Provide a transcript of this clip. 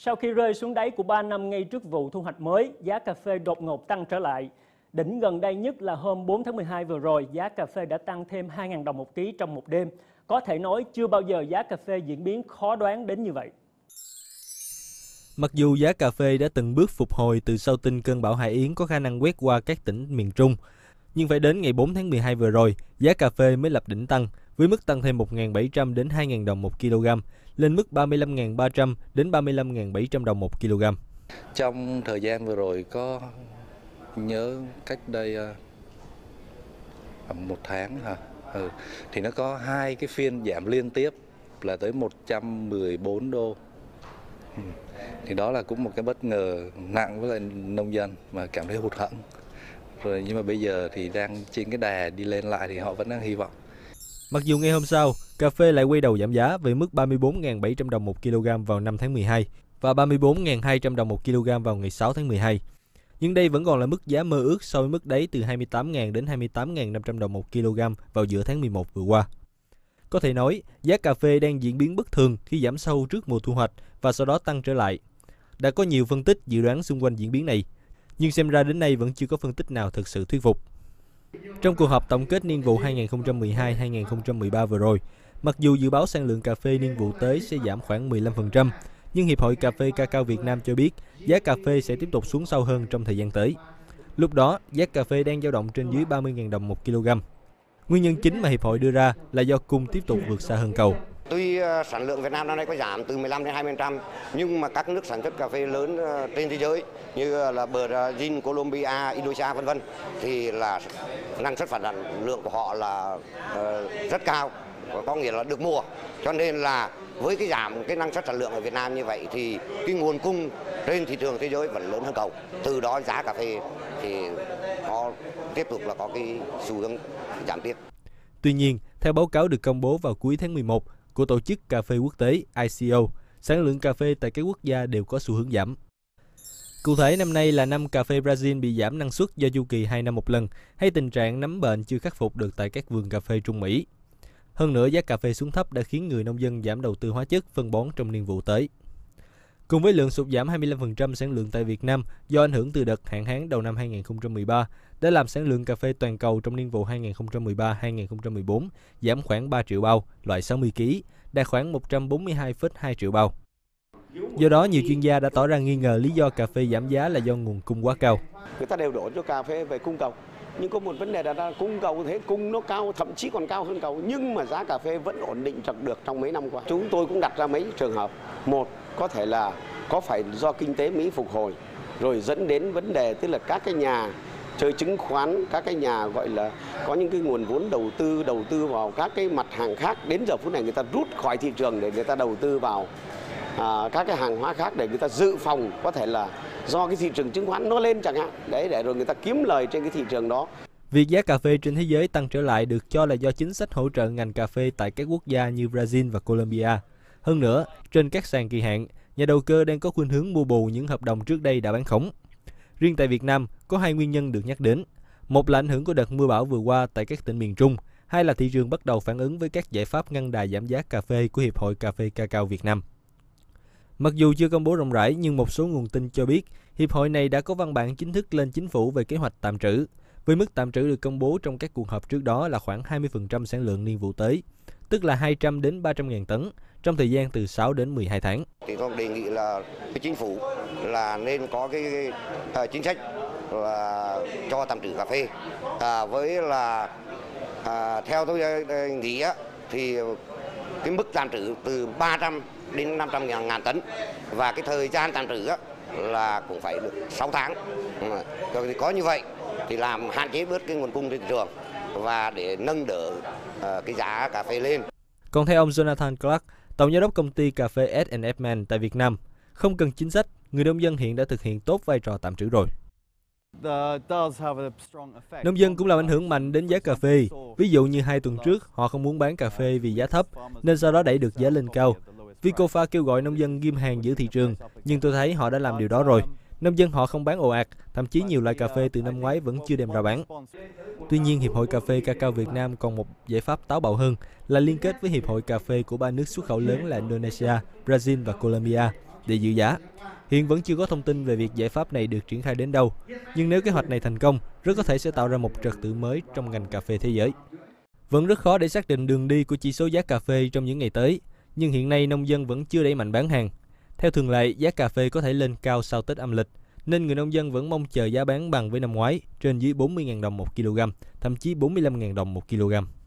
Sau khi rơi xuống đáy của 3 năm ngay trước vụ thu hoạch mới, giá cà phê đột ngột tăng trở lại. Đỉnh gần đây nhất là hôm 4 tháng 12 vừa rồi, giá cà phê đã tăng thêm 2.000 đồng một ký trong một đêm. Có thể nói chưa bao giờ giá cà phê diễn biến khó đoán đến như vậy. Mặc dù giá cà phê đã từng bước phục hồi từ sau tin cơn bão Hải Yến có khả năng quét qua các tỉnh miền Trung, nhưng phải đến ngày 4 tháng 12 vừa rồi, giá cà phê mới lập đỉnh tăng, với mức tăng thêm 1.700 đến 2.000 đồng một kg, lên mức 35.300 đến 35.700 đồng một kg. Trong thời gian vừa rồi có nhớ cách đây một tháng thì nó có hai cái phiên giảm liên tiếp là tới 114 đô. Thì đó là cũng một cái bất ngờ nặng với lại nông dân mà cảm thấy hụt hẫng. Rồi nhưng mà bây giờ thì đang trên cái đà đi lên lại thì họ vẫn đang hy vọng. Mặc dù ngày hôm sau, cà phê lại quay đầu giảm giá về mức 34.700 đồng một kg vào 5 tháng 12 và 34.200 đồng một kg vào ngày 6 tháng 12. Nhưng đây vẫn còn là mức giá mơ ước so với mức đáy từ 28.000 đến 28.500 đồng một kg vào giữa tháng 11 vừa qua. Có thể nói, giá cà phê đang diễn biến bất thường khi giảm sâu trước mùa thu hoạch và sau đó tăng trở lại. Đã có nhiều phân tích dự đoán xung quanh diễn biến này, nhưng xem ra đến nay vẫn chưa có phân tích nào thực sự thuyết phục. Trong cuộc họp tổng kết niên vụ 2012-2013 vừa rồi, mặc dù dự báo sản lượng cà phê niên vụ tới sẽ giảm khoảng 15%, nhưng Hiệp hội Cà phê Cacao Việt Nam cho biết giá cà phê sẽ tiếp tục xuống sâu hơn trong thời gian tới. Lúc đó, giá cà phê đang dao động trên dưới 30.000 đồng một kg. Nguyên nhân chính mà Hiệp hội đưa ra là do cung tiếp tục vượt xa hơn cầu. Tuy sản lượng Việt Nam năm nay có giảm từ 15 đến 20%, nhưng mà các nước sản xuất cà phê lớn trên thế giới như là Brazil, Colombia, Indonesia v.v. thì là năng suất sản lượng của họ là rất cao, có nghĩa là được mùa. Cho nên là với cái giảm cái năng suất sản lượng ở Việt Nam như vậy thì cái nguồn cung trên thị trường thế giới vẫn lớn hơn cầu. Từ đó giá cà phê thì nó tiếp tục là có cái xu hướng giảm tiếp. Tuy nhiên, theo báo cáo được công bố vào cuối tháng 11 của Tổ chức Cà phê Quốc tế ICO, sản lượng cà phê tại các quốc gia đều có xu hướng giảm. Cụ thể, năm nay là năm cà phê Brazil bị giảm năng suất do chu kỳ 2 năm một lần, hay tình trạng nấm bệnh chưa khắc phục được tại các vườn cà phê Trung Mỹ. Hơn nữa, giá cà phê xuống thấp đã khiến người nông dân giảm đầu tư hóa chất, phân bón trong niên vụ tới. Cùng với lượng sụt giảm 25% sản lượng tại Việt Nam do ảnh hưởng từ đợt hạn hán đầu năm 2013, đã làm sản lượng cà phê toàn cầu trong niên vụ 2013-2014 giảm khoảng 3 triệu bao, loại 60 kg, đạt khoảng 142,2 triệu bao. Do đó, nhiều chuyên gia đã tỏ ra nghi ngờ lý do cà phê giảm giá là do nguồn cung quá cao. Người ta đều đổ cho cà phê về cung cầu. Nhưng có một vấn đề là cung cầu thế, cung nó cao, thậm chí còn cao hơn cầu, nhưng mà giá cà phê vẫn ổn định được trong mấy năm qua. Chúng tôi cũng đặt ra mấy trường hợp. Một, có thể là có phải do kinh tế Mỹ phục hồi, rồi dẫn đến vấn đề tức là các cái nhà chơi chứng khoán, các cái nhà gọi là có những cái nguồn vốn đầu tư vào các cái mặt hàng khác, đến giờ phút này người ta rút khỏi thị trường để người ta đầu tư vào các cái hàng hóa khác để người ta dự phòng, có thể là do cái thị trường chứng khoán nó lên chẳng hạn, đấy, để rồi người ta kiếm lời trên cái thị trường đó. Việc giá cà phê trên thế giới tăng trở lại được cho là do chính sách hỗ trợ ngành cà phê tại các quốc gia như Brazil và Colombia. Hơn nữa, trên các sàn kỳ hạn, nhà đầu cơ đang có khuynh hướng mua bù những hợp đồng trước đây đã bán khống. Riêng tại Việt Nam, có hai nguyên nhân được nhắc đến. Một là ảnh hưởng của đợt mưa bão vừa qua tại các tỉnh miền Trung, hai là thị trường bắt đầu phản ứng với các giải pháp ngăn đà giảm giá cà phê của Hiệp hội Cà phê Cacao Việt Nam. Mặc dù chưa công bố rộng rãi, nhưng một số nguồn tin cho biết Hiệp hội này đã có văn bản chính thức lên chính phủ về kế hoạch tạm trữ, với mức tạm trữ được công bố trong các cuộc họp trước đó là khoảng 20% sản lượng niên vụ tới, tức là 200 đến 300.000 tấn, trong thời gian từ 6 đến 12 tháng. Thì tôi đề nghị là cái chính phủ là nên có cái chính sách là cho tạm trữ cà phê. Với là theo tôi nghĩ thì cái mức tạm trữ từ 300 đến 500.000 tấn và cái thời gian tạm trữ là cũng phải được 6 tháng. Rồi thì có như vậy thì làm hạn chế bớt cái nguồn cung trên thị trường và để nâng đỡ cái giá cà phê lên. Còn theo ông Jonathan Clark, tổng giám đốc công ty cà phê S&F Man tại Việt Nam, không cần chính sách, người nông dân hiện đã thực hiện tốt vai trò tạm trữ rồi. Nông dân cũng làm ảnh hưởng mạnh đến giá cà phê. Ví dụ như 2 tuần trước, họ không muốn bán cà phê vì giá thấp, nên sau đó đẩy được giá lên cao. Vicofa kêu gọi nông dân ghim hàng giữ thị trường, nhưng tôi thấy họ đã làm điều đó rồi. Nông dân họ không bán ồ ạt, thậm chí nhiều loại cà phê từ năm ngoái vẫn chưa đem ra bán. Tuy nhiên, Hiệp hội Cà phê Cacao Việt Nam còn một giải pháp táo bạo hơn là liên kết với Hiệp hội Cà phê của 3 nước xuất khẩu lớn là Indonesia, Brazil và Colombia để giữ giá. Hiện vẫn chưa có thông tin về việc giải pháp này được triển khai đến đâu, nhưng nếu kế hoạch này thành công, rất có thể sẽ tạo ra một trật tự mới trong ngành cà phê thế giới. Vẫn rất khó để xác định đường đi của chỉ số giá cà phê trong những ngày tới, nhưng hiện nay nông dân vẫn chưa đẩy mạnh bán hàng. Theo thường lệ, giá cà phê có thể lên cao sau Tết âm lịch, nên người nông dân vẫn mong chờ giá bán bằng với năm ngoái, trên dưới 40.000 đồng một kg, thậm chí 45.000 đồng một kg.